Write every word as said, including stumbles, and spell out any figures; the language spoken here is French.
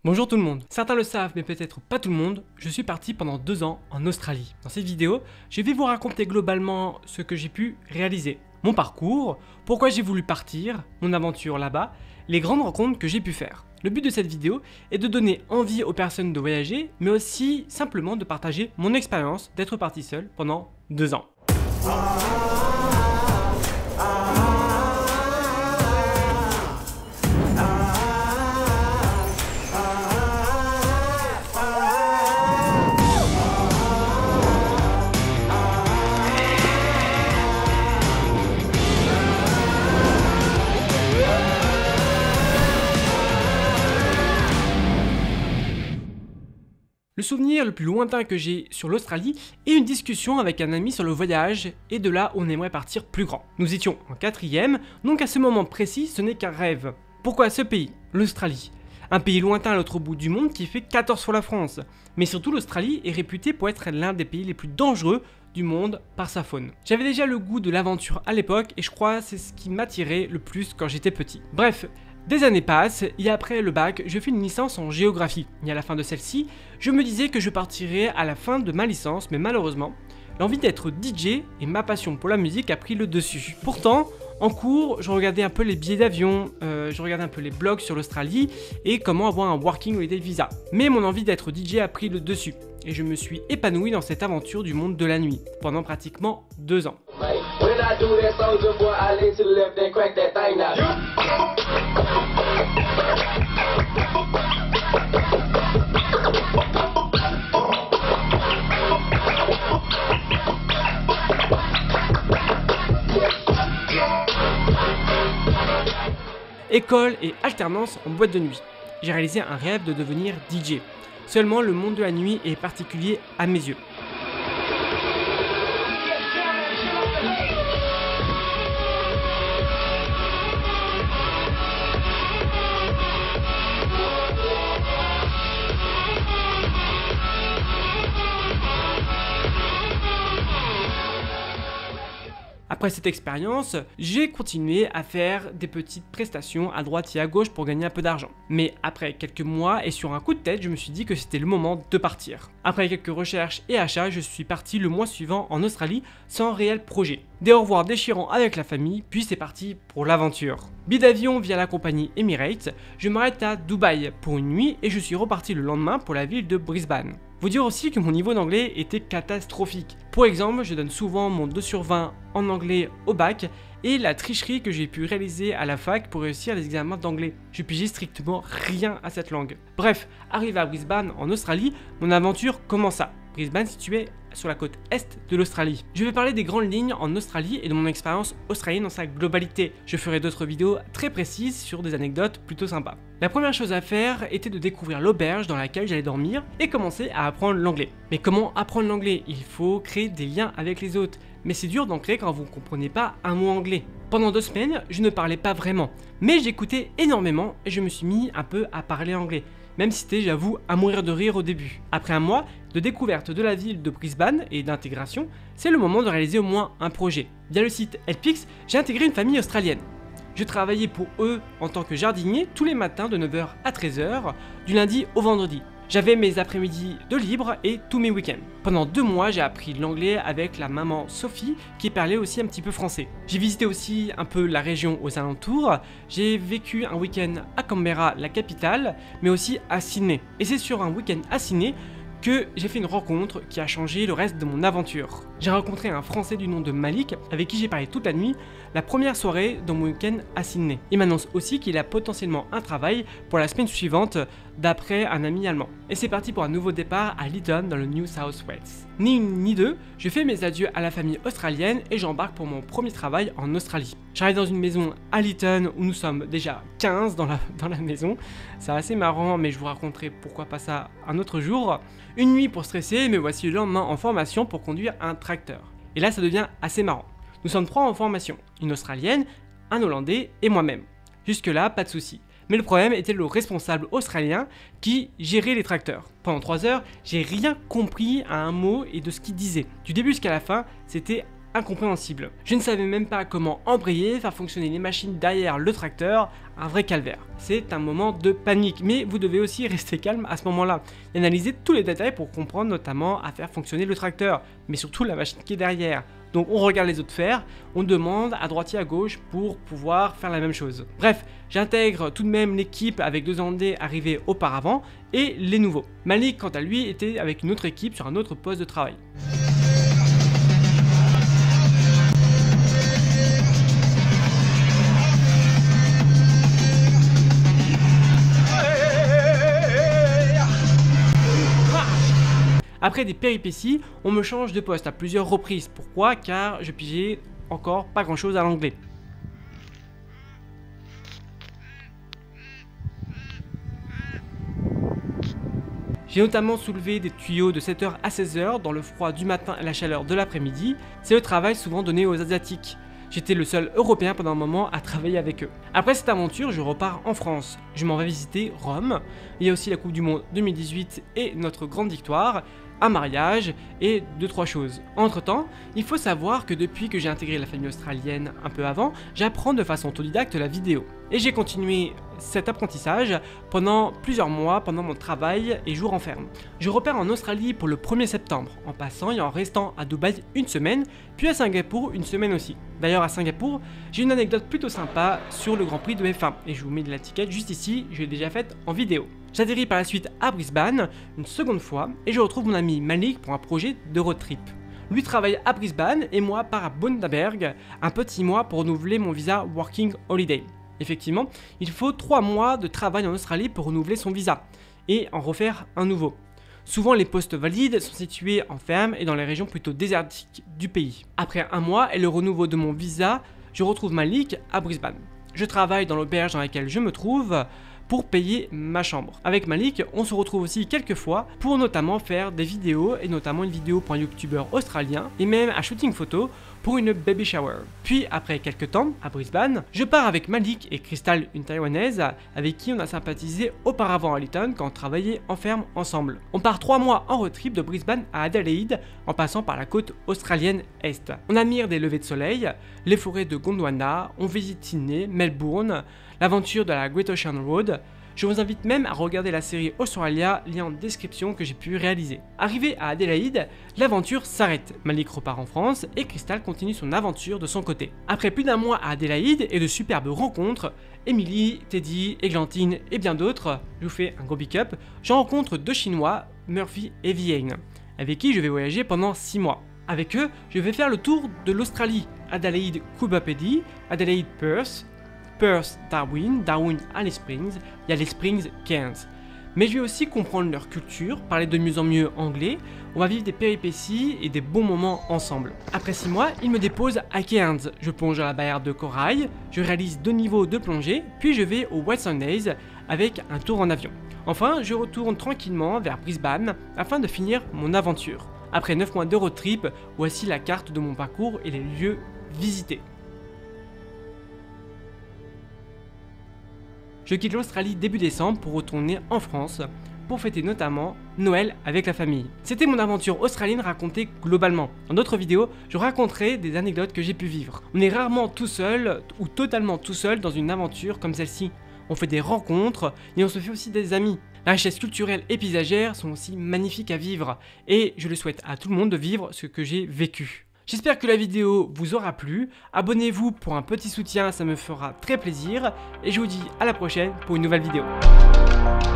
Bonjour tout le monde. Certains le savent, mais peut-être pas tout le monde, je suis parti pendant deux ans en Australie. Dans cette vidéo, je vais vous raconter globalement ce que j'ai pu réaliser, mon parcours, pourquoi j'ai voulu partir, mon aventure là-bas, les grandes rencontres que j'ai pu faire. Le but de cette vidéo est de donner envie aux personnes de voyager, mais aussi simplement de partager mon expérience d'être parti seul pendant deux ans. Le souvenir le plus lointain que j'ai sur l'Australie est une discussion avec un ami sur le voyage et de là on aimerait partir plus grand. Nous étions en quatrième, donc à ce moment précis ce n'est qu'un rêve. Pourquoi ce pays, l'Australie? Un pays lointain à l'autre bout du monde qui fait quatorze fois la France. Mais surtout l'Australie est réputée pour être l'un des pays les plus dangereux du monde par sa faune. J'avais déjà le goût de l'aventure à l'époque et je crois que c'est ce qui m'attirait le plus quand j'étais petit. Bref, des années passent et après le bac, je fais une licence en géographie. Et à la fin de celle-ci, je me disais que je partirais à la fin de ma licence, mais malheureusement, l'envie d'être D J et ma passion pour la musique a pris le dessus. Pourtant, en cours, je regardais un peu les billets d'avion, euh, je regardais un peu les blogs sur l'Australie et comment avoir un Working Holiday Visa. Mais mon envie d'être D J a pris le dessus et je me suis épanoui dans cette aventure du monde de la nuit pendant pratiquement deux ans. École et alternance en boîte de nuit. J'ai réalisé un rêve de devenir D J. Seulement le monde de la nuit est particulier à mes yeux. Après cette expérience, j'ai continué à faire des petites prestations à droite et à gauche pour gagner un peu d'argent. Mais après quelques mois et sur un coup de tête, je me suis dit que c'était le moment de partir. Après quelques recherches et achats, je suis parti le mois suivant en Australie sans réel projet. Des au revoir déchirants avec la famille, puis c'est parti pour l'aventure. Billet d'avion via la compagnie Emirates, je m'arrête à Dubaï pour une nuit et je suis reparti le lendemain pour la ville de Brisbane. Vous dire aussi que mon niveau d'anglais était catastrophique. Pour exemple, je donne souvent mon deux sur vingt en anglais au bac et la tricherie que j'ai pu réaliser à la fac pour réussir les examens d'anglais. Je pigeais strictement rien à cette langue. Bref, arrivé à Brisbane en Australie, mon aventure commença. Brisbane située sur la côte est de l'Australie. Je vais parler des grandes lignes en Australie et de mon expérience australienne dans sa globalité. Je ferai d'autres vidéos très précises sur des anecdotes plutôt sympas. La première chose à faire était de découvrir l'auberge dans laquelle j'allais dormir et commencer à apprendre l'anglais. Mais comment apprendre l'anglais? Il faut créer des liens avec les autres. Mais c'est dur d'en créer quand vous ne comprenez pas un mot anglais. Pendant deux semaines, je ne parlais pas vraiment. Mais j'écoutais énormément et je me suis mis un peu à parler anglais. Même si c'était, j'avoue, à mourir de rire au début. Après un mois de découverte de la ville de Brisbane et d'intégration, c'est le moment de réaliser au moins un projet. Via le site Helpix, j'ai intégré une famille australienne. Je travaillais pour eux en tant que jardinier tous les matins de neuf heures à treize heures, du lundi au vendredi. J'avais mes après-midi de libre et tous mes week-ends. Pendant deux mois, j'ai appris l'anglais avec la maman Sophie qui parlait aussi un petit peu français. J'ai visité aussi un peu la région aux alentours. J'ai vécu un week-end à Canberra, la capitale, mais aussi à Sydney. Et c'est sur un week-end à Sydney que j'ai fait une rencontre qui a changé le reste de mon aventure. J'ai rencontré un Français du nom de Malik avec qui j'ai parlé toute la nuit la première soirée dans mon week-end à Sydney. Il m'annonce aussi qu'il a potentiellement un travail pour la semaine suivante d'après un ami allemand. Et c'est parti pour un nouveau départ à Lytton dans le New South Wales. Ni une ni deux, je fais mes adieux à la famille australienne et j'embarque pour mon premier travail en Australie. J'arrive dans une maison à Lytton où nous sommes déjà quinze dans la, dans la maison. C'est assez marrant mais je vous raconterai pourquoi pas ça un autre jour. Une nuit pour stresser, mais voici le lendemain en formation pour conduire un tracteur. Et là ça devient assez marrant. Nous sommes trois en formation, une Australienne, un Hollandais et moi-même. Jusque là, pas de soucis. Mais le problème était le responsable australien qui gérait les tracteurs. Pendant trois heures, j'ai rien compris à un mot et de ce qu'il disait. Du début jusqu'à la fin, c'était incompréhensible. Je ne savais même pas comment embrayer, faire fonctionner les machines derrière le tracteur, un vrai calvaire. C'est un moment de panique, mais vous devez aussi rester calme à ce moment-là et analyser tous les détails pour comprendre notamment à faire fonctionner le tracteur, mais surtout la machine qui est derrière. Donc on regarde les autres faire, on demande à droite et à gauche pour pouvoir faire la même chose. Bref, j'intègre tout de même l'équipe avec deux Hollandais arrivés auparavant et les nouveaux. Malik, quant à lui, était avec une autre équipe sur un autre poste de travail. Après des péripéties, on me change de poste à plusieurs reprises. Pourquoi? Car je pigeais encore pas grand chose à l'anglais. J'ai notamment soulevé des tuyaux de sept heures à seize heures dans le froid du matin et la chaleur de l'après-midi. C'est le travail souvent donné aux Asiatiques. J'étais le seul Européen pendant un moment à travailler avec eux. Après cette aventure, je repars en France. Je m'en vais visiter Rome. Il y a aussi la Coupe du Monde deux mille dix-huit et notre grande victoire, un mariage et deux trois choses. Entre temps, il faut savoir que depuis que j'ai intégré la famille australienne un peu avant, j'apprends de façon autodidacte la vidéo. Et j'ai continué cet apprentissage pendant plusieurs mois pendant mon travail et jours en ferme. Je repars en Australie pour le premier septembre, en passant et en restant à Dubaï une semaine, puis à Singapour une semaine aussi. D'ailleurs à Singapour, j'ai une anecdote plutôt sympa sur le Grand Prix de F un, et je vous mets de l'étiquette juste ici, je l'ai déjà faite en vidéo. J'atterris par la suite à Brisbane, une seconde fois, et je retrouve mon ami Malik pour un projet de road trip. Lui travaille à Brisbane et moi pars à Bundaberg, un petit mois pour renouveler mon visa Working Holiday. Effectivement, il faut trois mois de travail en Australie pour renouveler son visa, et en refaire un nouveau. Souvent les postes valides sont situés en ferme et dans les régions plutôt désertiques du pays. Après un mois et le renouveau de mon visa, je retrouve Malik à Brisbane. Je travaille dans l'auberge dans laquelle je me trouve pour payer ma chambre. Avec Malik, on se retrouve aussi quelques fois pour notamment faire des vidéos, et notamment une vidéo pour un youtubeur australien, et même un shooting photo pour une baby shower. Puis après quelques temps, à Brisbane, je pars avec Malik et Crystal, une taïwanaise, avec qui on a sympathisé auparavant à Lytton quand on travaillait en ferme ensemble. On part trois mois en road trip de Brisbane à Adelaide, en passant par la côte australienne est. On admire des levées de soleil, les forêts de Gondwana, on visite Sydney, Melbourne, l'aventure de la Great Ocean Road. Je vous invite même à regarder la série Australia, lien en description, que j'ai pu réaliser. Arrivé à Adélaïde, l'aventure s'arrête. Malik repart en France et Crystal continue son aventure de son côté. Après plus d'un mois à Adélaïde et de superbes rencontres, Emily, Teddy, Églantine et bien d'autres, je vous fais un gros big up, je rencontre deux Chinois, Murphy et Vienne, avec qui je vais voyager pendant six mois. Avec eux, je vais faire le tour de l'Australie, Adélaïde, Coober Pedy, Adélaïde, Perth, Perth, Darwin, Darwin, Alice Springs et Alice Springs, Cairns. Mais je vais aussi comprendre leur culture, parler de mieux en mieux anglais, on va vivre des péripéties et des bons moments ensemble. Après six mois, ils me déposent à Cairns. Je plonge à la barrière de corail, je réalise deux niveaux de plongée, puis je vais au White Sundays avec un tour en avion. Enfin, je retourne tranquillement vers Brisbane afin de finir mon aventure. Après neuf mois de road trip, voici la carte de mon parcours et les lieux visités. Je quitte l'Australie début décembre pour retourner en France, pour fêter notamment Noël avec la famille. C'était mon aventure australienne racontée globalement. Dans d'autres vidéos, je raconterai des anecdotes que j'ai pu vivre. On est rarement tout seul ou totalement tout seul dans une aventure comme celle-ci. On fait des rencontres et on se fait aussi des amis. La richesse culturelle et paysagère sont aussi magnifiques à vivre et je le souhaite à tout le monde de vivre ce que j'ai vécu. J'espère que la vidéo vous aura plu, abonnez-vous pour un petit soutien, ça me fera très plaisir, et je vous dis à la prochaine pour une nouvelle vidéo.